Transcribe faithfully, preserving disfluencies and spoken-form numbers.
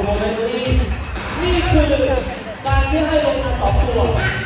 โมเมนต์นี้นี่คือการที่ให้ลงมาสองตัว